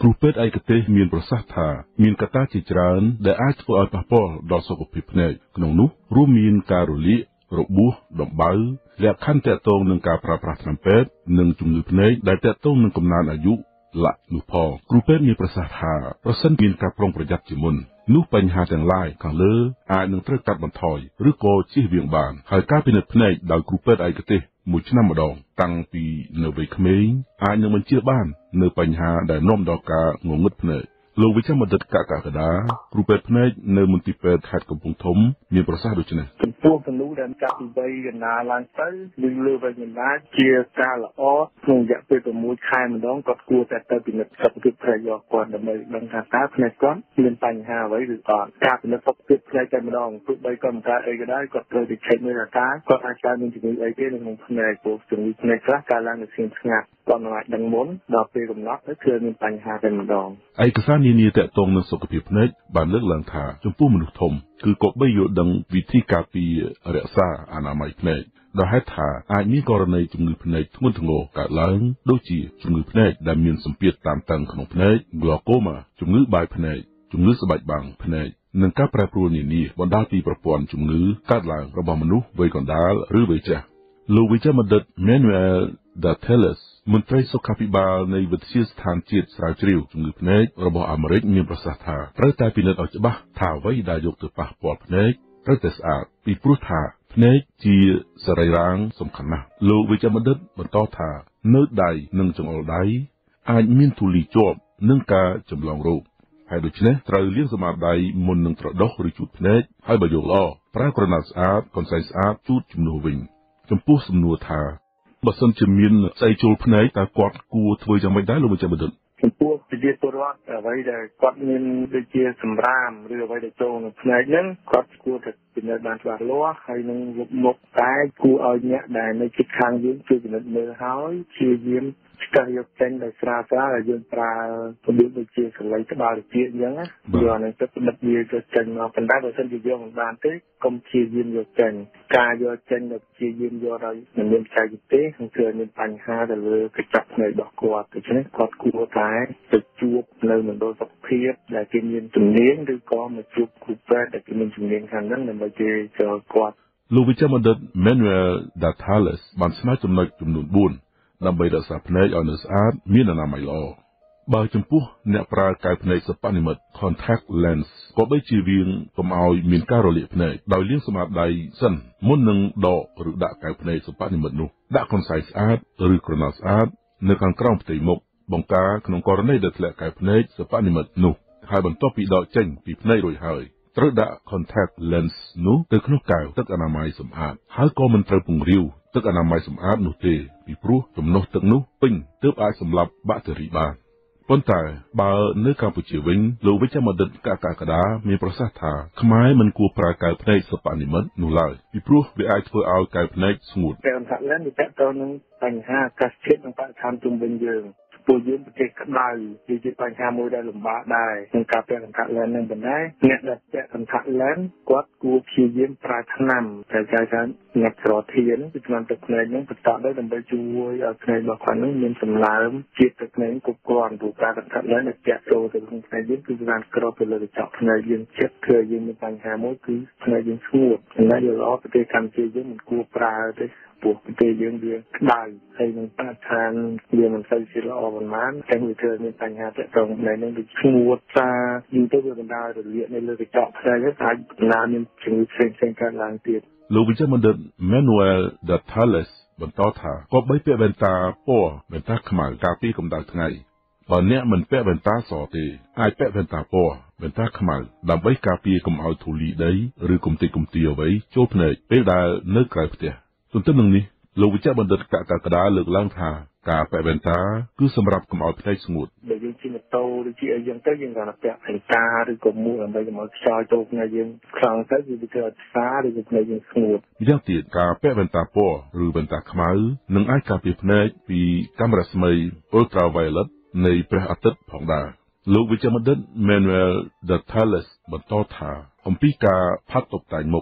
គ្រូពេទ្យឯកទេសមានប្រសាសន៍ថាមានកត្តាជាច្រើនដែលអាចធ្វើឲ្យប៉ះពាល់ដល់សុខភាពភ្នែកក្នុងនោះរួមមានការរលាករបួសដំបៅលក្ខខណ្ឌទាក់ទងនឹងការប្រើប្រាស់ថ្នាំពេទ្យនិងជំងឺភ្នែកដែលទាក់ទងនឹងកំណើនអាយុលក្ខនោះផងគ្រូពេទ្យមានប្រសាសន៍ថាប្រសិនមានការប្រុងប្រយ័ត្នជាមុននោះបញ្ហាទាំងឡាយខាងលើអាចនឹងត្រូវកាត់បន្ថយឬក៏ជៀសវាងបានហើយការពិនិត្យភ្នែកដោយគ្រូពេទ្យឯកទេសមួយឆ្នាំម្ដងតាំងពីនៅវ័យក្មេងអាចនឹងបញ្ជៀសបាននៅបញ្ហាដែលនាំដល់ការងងឹតភ្នែកលោកវិជ្ជបណ្ឌិតកកកដាគ្រូពេទ្យភ្នែកនៅមន្ទីរពេទ្យខេត្តកំពង់ធំមានប្រសាសន៍ដូចនេះចំពោះគំនូដែលចាប់ពីវ័យកណ្ដាលឡើងទៅឬលើវ័យកណ្ដាលជាការល្អក្នុងរយៈពេល6ខែម្ដងគាត់គួរតែទៅពិនិត្យសុខភាពភ្នែករបស់គាត់ដើម្បីដឹងថាតើភ្នែកគាត់មានបញ្ហាអ្វីឬអត់ការពិនិត្យសុខភាពភ្នែកតែម្ដងទោះបីគាត់មិនកើតអីក៏ដោយគាត់ត្រូវទៅឆែកមើលថាគាត់អាចកើតមានជំងឺអីទេនៅក្នុងភ្នែកព្រោះជំងឺភ្នែកខ្លះកើតឡើងនៅស្ងៀមស្ងាត់គាត់មិនអាចដឹងមុនដល់ពេលកំណត់ទៅគឺមានបញ្ហាតែម្ដងឯកសារនានាទាក់ទងនឹងសុខភាពភ្នែកបានលើកឡើងថាចំពោះមនុស្សធំគឺគប្បីយល់ដឹងវិធីការពាររក្សាអនាម័យភ្នែកដោយហេតុថាអាចមានករណីជំងឺភ្នែកធ្ងន់ធ្ងរកើតឡើងដូចជាជំងឺភ្នែកដែលមានសម្ពាធតានតឹងក្នុងភ្នែក glaucoma ជំងឺបាយភ្នែកជំងឺស្បែកបាំងភ្នែកនិងការប្រែប្រួលនានាបណ្ដាលពីប្រព័ន្ធជំងឺកើតឡើងរបស់មនុស្សវ័យកណ្ដាលឬវ័យចាស់លោកវិជ្ជបណ្ឌិត Manuel Dateles មន្ត្រីសុខាភិបាលនៃវិទ្យាស្ថានជាតិស្រាវជ្រាវជំងឺភ្នែករបស់អាមេរិកមានប្រសាសន៍ថាត្រូវតែពិនិត្យឲ្យច្បាស់ថាអ្វីដែលយកទៅប៉ះពាល់ភ្នែកត្រូវតែស្អាតពីព្រោះថាភ្នែកជាសរីរាង្គសំខាន់ណាស់លោកវិជ្ជបណ្ឌិតបន្តថានៅដៃនិងចង្អុលដៃអាចមានធូលីជាប់និងការចម្លងរោគហើយដូច្នេះត្រូវលាងសម្អាតដៃមុននឹងត្រដុសឬជូតភ្នែកហើយបើយកល្អប្រើក្រណាត់ស្អាតកន្សែងស្អាតជូតជំនួសវិញចំពោះសំណួរថាបើសិនជាមានស្អីចូលភ្នែកតើគាត់គួរធ្វើយ៉ាងម៉េចដែរលោកវិជ្ជបណ្ឌិតចំពោះប្រជាពលរដ្ឋអ្វីដែលគាត់មានដូចជាសម្រាមឬអ្វីដែលចូលក្នុងភ្នែកហ្នឹងគាត់គួរតែពិនិត្យបានច្បាស់លាស់ហើយនឹងមុខតែគួរឲ្យអ្នកដែលនៅជិតខាងយើងជួយពិនិត្យមើលហើយព្យាយាមស្ទើរយកចេញដោយស្រាលៗហើយយើងប្រើរបៀបដូចជាសន្លៃក្បាលវិជាអញ្ចឹងណាយកនឹងទឹកបិទវាទៅចេញមកប៉ុន្តែបើសិនជាយកមិនបានទេកុំព្យាយាមយកចេញការយកចេញដល់ព្យាយាមយកដោយមិនមានចែកទេនឹងគឺមានបញ្ហាទៅលើកញ្ចក់ភ្នែករបស់គាត់ដូច្នេះគាត់គួរតែទៅជួបនៅមណ្ឌលសុខភាពដែលគេមានជំនាញឬក៏មកជួបគ្រូពេទ្យដែលគេមានជំនាញខាងហ្នឹងដើម្បីគេចូលគាត់លោកវិជ្ជបណ្ឌិត Manuel Dateles បានស្នើចំណុចចំនួន4ដើម្បីរក្សាភ្នែកឲ្យនៅស្អាតមានអនាម័យល្អបើចំពោះអ្នកប្រើកែវភ្នែកសិប្បនិម្មិត contact lens ក៏បីជាវាងកុំឲ្យមានការរលាកភ្នែកដោយលាងសម្អាតដៃសិនមុននឹងដកឬដាក់កែវភ្នែកសិប្បនិម្មិតនោះដាក់កន្សែងស្អាតឬក្រណាត់ស្អាតនៅខាងក្រោមផ្ទៃមុខបង្ការក្នុងករណីដែលធ្លាក់កែវភ្នែកសិប្បនិម្មិតនោះហើយបន្ទាប់ពីដកចេញពីភ្នែករួចហើយត្រូវដាក់ contact lens នោះទៅក្នុងកែវទឹកអនាម័យសម្អាតហើយក៏មិនត្រូវពង្រាវទឹកអនាម័យសម្អាតនោះទេពីព្រោះចំណុះទឹកនោះពេញទើបអាចសម្លាប់បាក់តេរីបានប៉ុន្តែបើនៅកម្ពុជាវិញលោកវិជ្ជបណ្ឌិតកកកដាមានប្រសាសន៍ថាខ្មែរមិនគួរប្រើកែវភ្នែកសិប្បនិម្មិតនោះឡើយពីព្រោះវាអាចធ្វើឲ្យកែវភ្នែកស្ងួតតែ contact lens វាតកតនឹងបញ្ហាអាកាសធាតុនិងបរិស្ថានជុំវិញយើងពួកយើងប្រទេសក្តៅវាជាបញ្ហាមួយដែលលំបាកដែរក្នុងការពាក់ contact lens នឹងប៉ុន្តែអ្នកដែលពាក់ contact lens គាត់គួរព្យាយាមប្រើថ្នាំតែចាយថាអ្នកស្រោធានគឺថ្នាំទឹកភ្នែកនឹងបន្តទៅដើម្បីជួយឲ្យភ្នែករបស់គាត់នឹងមានសម្លើមជាតិទឹកភ្នែកគ្រប់គ្រាន់ព្រោះការ contact lens ដែលពាក់ចូលទៅក្នុងភ្នែកយើងគឺវាគ្របទៅលើកញ្ចក់ភ្នែកយើងចិត្តគឺយើងមានបញ្ហាមួយគឺភ្នែកយើងស្ងួតចំណែកល្អប្រទេសកម្ពុជាយើងមិនគួរប្រើទេព្រោះប្រទេសយើងវាក្តៅហើយនឹងបរិស្ថានវាមិនសូវជាល្អប៉ុន្មានតែវាធ្វើមានបញ្ហាទាក់ទងនៅនឹងដូចស្ងួតថាយូរទៅវាបណ្ដាលរលាកនៅលើកញ្ចក់ភ្នែកហើយអាចបណ្ដាលមានជំងឺផ្សេងៗកើតឡើងទៀតលោកវិជ្ជបណ្ឌិត Manuel Dateles បន្តថាក៏បីពាក់វ៉ែនតាពណ៌វ៉ែនតាខ្មៅការពារកម្ដៅថ្ងៃបើអ្នកមិនពាក់វ៉ែនតាសទេអាចពាក់វ៉ែនតាពណ៌វ៉ែនតាខ្មៅដើម្បីការពារកុំឲ្យធូលីដីឬគំតិគំទីអ្វីចូលភ្នែកពេលដែលនៅក្រៅផ្ទះទន្ទឹមនឹងនេះលោកវិជ្ជបណ្ឌិតកកកដាលើកឡើងថាការពាក់វ៉ែនតាគឺសម្រាប់កុំឲ្យភ្នែកស្ងួតបើយើងជិះម៉ូតូឬជិះអីយ៉ាងទៅយើងគ្រាន់តែពាក់វ៉ែនតាឬក៏មួកដើម្បីកុំឲ្យខ្យល់ចូលភ្នែកយើងខ្លាំងទៅវាធ្វើឲ្យផ្សាឬក៏ភ្នែកយើងស្ងួតម្យ៉ាងទៀតការពាក់វ៉ែនតាពណ៌ឬវ៉ែនតាខ្មៅនឹងអាចការពារភ្នែកពីកាំរស្មី ultraviolet នៃព្រះអាទិត្យផងដែរលោកវិជ្ជបណ្ឌិត Manuel Dateles បន្តថាអំពីការផាត់តុបតែងមុខ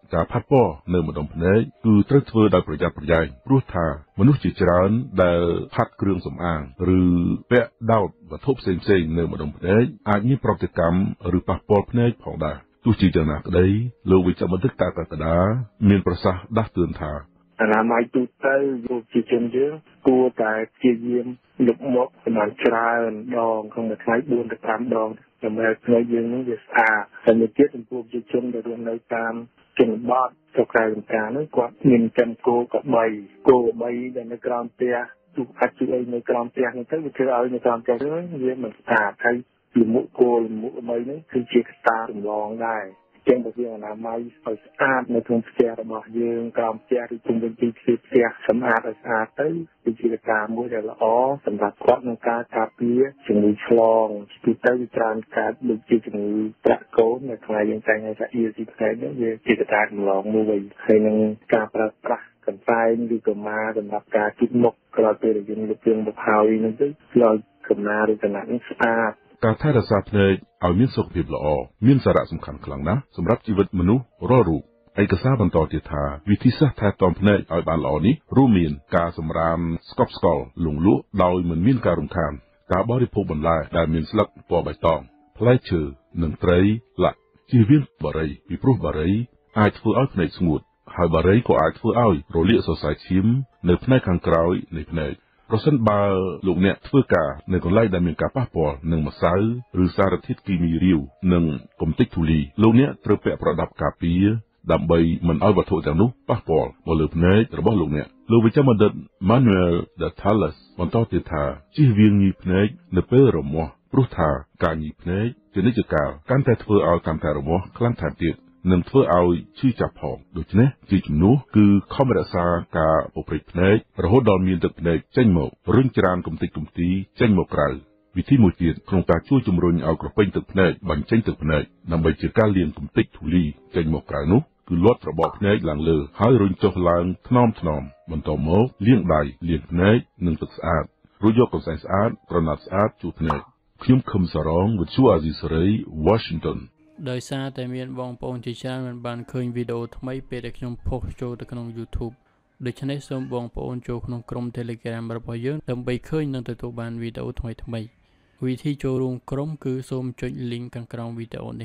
ការផាត់ពណ៌នៅម្ដុំភ្នែកគឺត្រូវធ្វើដោយប្រយ័ត្នប្រយែងព្រោះថាមនុស្សជាច្រើនដែលផាត់គ្រឿងសម្អាងឬពាក់ដោតវត្ថុផ្សេងៗនៅម្ដុំភ្នែកអាចមានប្រតិកម្មឬប៉ះពាល់ភ្នែកផងដែរទោះជាយ៉ាងណាក្តីលោកវិជ្ជបណ្ឌិតតាកកដាមានប្រសាសន៍ដាស់តឿនថាអនាម័យទូទៅប្រជាជនយើងគួរតែព្យាយាមលុបមុខប្រមាណច្រើនដងក្នុងមួយថ្ងៃ4ទៅ5ដងដើម្បីឲ្យភ្នែកយើងនឹងវាស្អាតហើយមួយទៀតចំពោះប្រជាជនដែលរស់នៅតាមជនបទស្រុកក្រៅចំការនោះគាត់មានចំគោក្របីដែលនៅក្រោមផ្ទះទូអាចជួយឲ្យនៅក្រោមផ្ទះហ្នឹងទៅវាធ្វើឲ្យនៅក្រោមផ្ទះហ្នឹងវាមិនស្អាតហើយលមុខគោលមុខក្របីហ្នឹងគឺជាកត្តាចម្លងដែរចឹងបើយើងអនាម័យឲ្យស្អាតនៅក្នុងផ្ទះរបស់យើងក្រោមផ្ទះឬជុំវិញទីផ្ទះសម្អាតឲ្យស្អាតទៅគឺជាកត្តាមួយដែលល្អសម្រាប់គាត់ក្នុងការការពារជំងឺឆ្លងទីទៅវាច្រើនកើតដូចជាជំងឺប្រាក់កូននៅថ្ងៃយើងតែងថា EC ផ្នែកនេះវាជាកត្តាចម្លងមួយហើយនឹងការប្រើប្រាស់កន្សែងឬក៏ម៉ាសម្រាប់ការជិះមុខក្រោយពេលយើងលើកជើងមកហើយនឹងទៅឲ្យកំណាឬកណាត់នេះស្អាតការថែរក្សាភ្នែកឲ្យមានសុខភាពល្អមានសារៈសំខាន់ខ្លាំងណាស់សម្រាប់ជីវិតមនុស្សរាល់រូបឯកសារបន្តទៀតថាវិធីសាស្ត្រថែទាំភ្នែកឲ្យបានល្អនេះរួមមានការសម្រាមស្កប់ស្កល់លង់លក់ដោយមិនមានការរំខានការបរិភោគបន្លែដែលមានស្លឹកពណ៌បៃតងផ្លែឈើនិងត្រីឡាក់ជៀសវាងបារីពីព្រោះបារីអាចធ្វើឲ្យភ្នែកស្ងួតហើយបារីក៏អាចធ្វើឲ្យរលាកសរសៃឈាមនៅផ្នែកខាងក្រោយនៃភ្នែកប្រសិនបើលោកអ្នកធ្វើការនៅកន្លែងដែលមានការប៉ះពាល់នឹងម្សៅឬសារធាតុគីមីរាវនិងកម្ទេចធូលីលោកអ្នកត្រូវពាក់ប្រដាប់ការពារដើម្បីមិនឲ្យវត្ថុទាំងនោះប៉ះពាល់មកលើភ្នែករបស់លោកអ្នកលោកវិជ្ជបណ្ឌិត Manuel de Tales បន្តទៀតថាជៀសវាងញីភ្នែកនៅពេលរមាស់ព្រោះថាការញីភ្នែកជានិច្ចកាលកាន់តែធ្វើឲ្យកាន់តែរមាស់ខ្លាំងថែមទៀតនឹងធ្វើឲ្យឈឺចាប់ផងដូច្នេះជាជំនួសគឺខំរក្សាការពព្រិចភ្នែករហូតដល់មានទឹកភ្នែកចេញមករុញច្រានកំទេចកំទីចេញមកក្រៅវិធីមួយទៀតក្នុងការជួយជំរុញឲ្យក្រពេញទឹកភ្នែកបញ្ចេញទឹកភ្នែកដើម្បីជាការលាងកំទេចធូលីចេញមកក្រៅនោះគឺលាត់ត្របកភ្នែកឡើងលើហើយរុញចុះឡើងថ្នមបន្តមកលាងដៃលាងភ្នែកនឹងទឹកស្អាតរួចយកកន្សែងស្អាតក្រណាត់ស្អាតជូតភ្នែកខ្ញុំខឹមសារងវិទ្យុអាស៊ីសេរី Washington ដោយសារតែមានបងប្អូនជាច្រើនមិនបានឃើញវីដេអូថ្មីពេលដែលខ្ញុំផុសចូលទៅក្នុង YouTube ដូច្នេះសូមបងប្អូនចូលក្នុងក្រុម Telegram របស់យើងដើម្បីឃើញនិងទទួលបានវីដេអូថ្មីវិធីចូលរួមក្រុមគឺសូមចុច link ខាងក្រោមវីដេអូ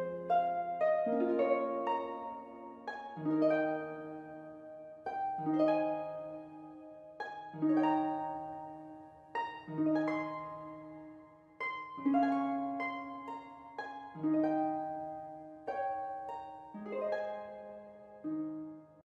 នេះ